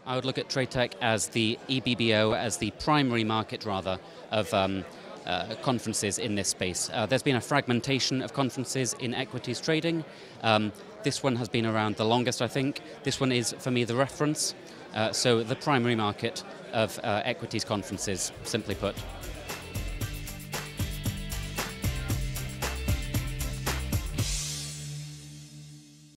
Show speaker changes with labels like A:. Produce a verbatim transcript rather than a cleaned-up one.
A: I would look at TradeTech as the E B B O, as the primary market, rather, of um, uh, conferences in this space. Uh, there's been a fragmentation of conferences in equities trading. Um, this one has been around the longest, I think. This one is, for me, the reference. Uh, so the primary market of uh, equities conferences, simply put.